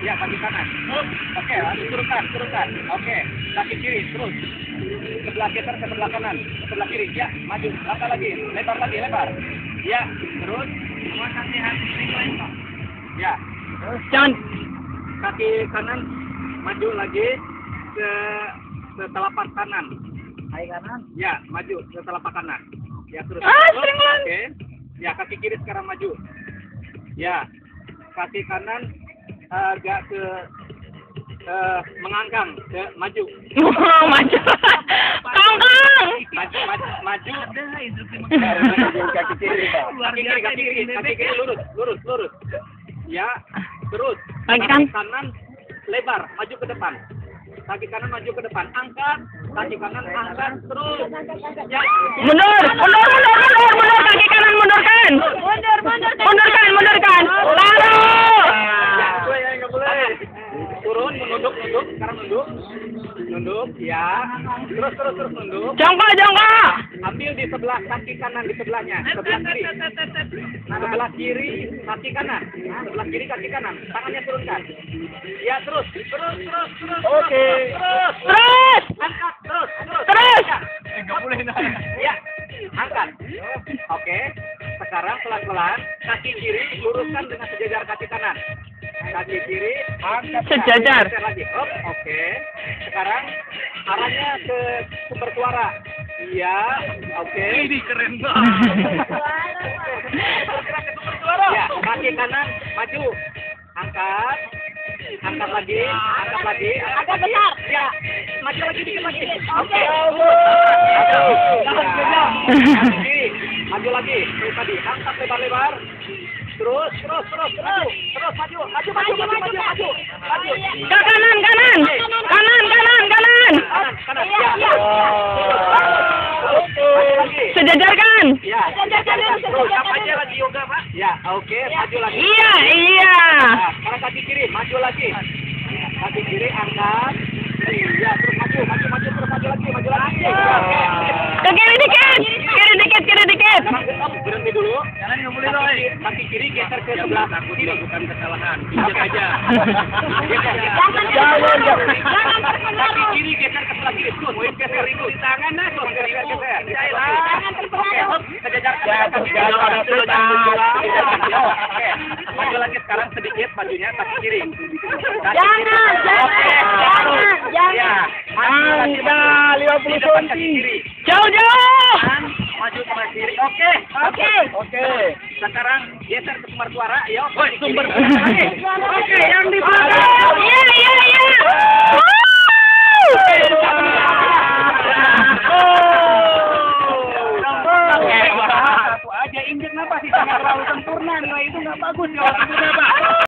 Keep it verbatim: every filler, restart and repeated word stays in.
Ya, kaki kanan. Oke, lalu turunkan, turunkan. Oke, kaki kiri, terus. Sebelah geser ke sebelah kanan, ke sebelah kiri. Ya, maju. Langkah lagi, lebar lagi, lebar. Ya, terus. Ya, terus. Jangan. Kaki kanan maju lagi ke ke telapak kanan. Kaki kanan. Ya, maju ke telapak kanan. Ya, terus. Ah, terus. sering banget. Oke. Ya, kaki kiri sekarang maju. Ya, kaki kanan agak ke uh, mengangkang ke maju. Wow, maju. Kangkang. Maju, maju, maju. Kaki kiri, Pak. Kaki kiri, kaki kiri, kaki kiri lurus, lurus, lurus. Ya, terus. Kaki kan- kanan lebar, maju ke depan. Kaki kanan maju ke depan, angkat. Kaki kanan angkat terus. Ya. Mundur, mundur, mundur, mundur, mundur, kaki kanan mundurkan. Mundur, mundur. Mundurkan, mundurkan. Lalu. Ya, gue yang nggak boleh. Turun, menunduk, nunduk. Sekarang nunduk, nunduk. Ya. Terus, terus, terus nunduk. Jongkok, jongkok. Ambil di sebelah kaki kanan di sebelahnya, sebelah kiri. Sebelah kiri kaki kanan. Sebelah kiri kaki kanan. Tangannya turunkan. Ya, terus, terus, terus, terus. Oke. Terus, Terus. angkat, terus, terus. Terus. Ya. Ya, angkat. Oke. Sekarang pelan-pelan kaki kiri luruskan dengan sejajar kaki kanan. Kaki kiri angkat. Sejajar. Geser lagi. Hop, oke. Sekarang arahnya ke sumber suara. Iya, oke. Ini keren banget. Ya, kaki kanan maju. Angkat. Angkat lagi, angkat lagi. Agak besar. Ya, maju lagi dikit lagi. Oke. Kaki kiri, maju lagi. Seperti tadi, angkat lebar-lebar. Terus, terus, terus, terus, terus maju, maju, maju, maju, maju, maju, maju. Ke kanan, kanan. Kanan, kanan, kanan. Kanan, kanan. Ya, Iya, iya. maju lagi. Sejajarkan. Ya, terus apa aja lagi yoga, Pak? Ya, oke, maju lagi. Iya, iya. Nah, sekarang kaki kiri, maju lagi. Kaki kiri angkat. Iya, terus maju, maju, maju, terus maju lagi, maju lagi. Oke. Ke kiri dikit. Kiri dikit, kiri dikit. Sekarang stop, berhenti dulu. Jangan nggak boleh dong. Kaki kiri geser ke sebelah kiri. Bukan kesalahan. Injek aja. Geser. Jangan, jangan. Kaki kiri geser ke sebelah kiri. Terus, geser itu. Tangan nah, terus geser, geser. Jangan terpengaruh. Oke, sejajar. Jangan, jangan ada setan. Oke, maju lagi sekarang sedikit majunya kaki kiri. Kaki Jangan, kiri. jangan, Oke. jangan, jangan. Ya, maju lagi, Angka maju. lima puluh Di depan kaki senti. kiri. Jauh-jauh. Kanan, maju ke kiri. Oke. Oke. Oke. Sekarang geser ke sumber suara. Yuk. sumber Oke. Oke, yang di Iya, iya, iya. Satu aja injek napa sih, sangat terlalu sempurna nilai itu nggak bagus kalau itu nggak